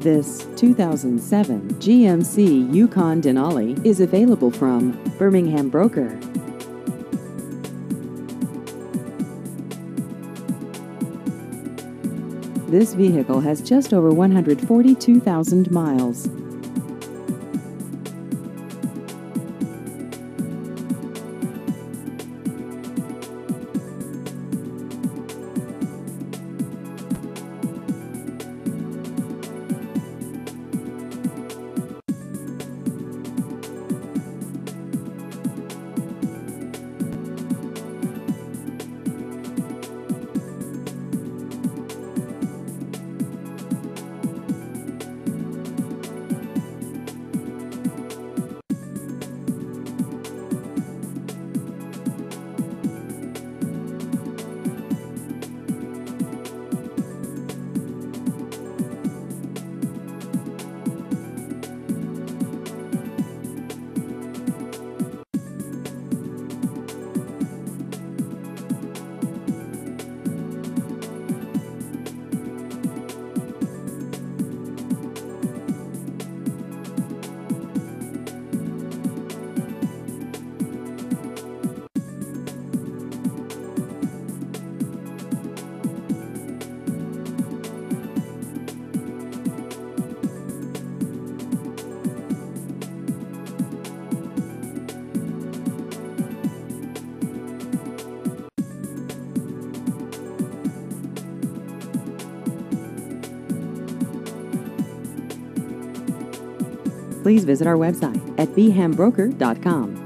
This 2007 GMC Yukon Denali is available from Birmingham Broker. This vehicle has just over 142,000 miles. Please visit our website at bhambroker.com.